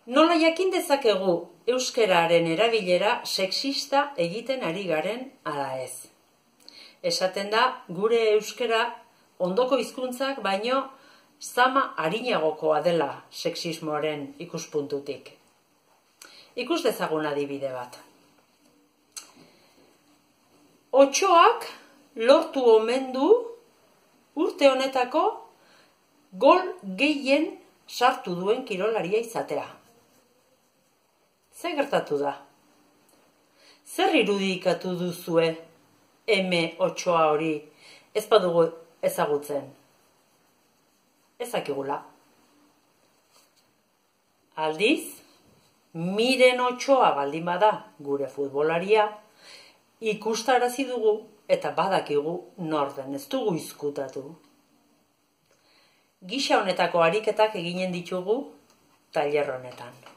Nola jakin dezakegu euskararen erabilera sexista egiten ari garen ala ez? Esaten da gure euskara ondoko hizkuntzak baino zama arinagokoa dela sexismoaren ikuspuntutik. Ikus dezagun adibide bat. Otsoak lortu omen du urte honetako gol gehien sartu duen kirolaria izatea. Zer gertatu da? Zer irudikatu duzue M8 hori ez badugu ezagutzen? Ezakigula. Aldiz, Miren Otsoa baldin bada gure futbolaria, ikustarazi dugu eta badakigu nor den, ez dugu izkutatu. Gisa honetako ariketak eginen ditugu tailer honetan.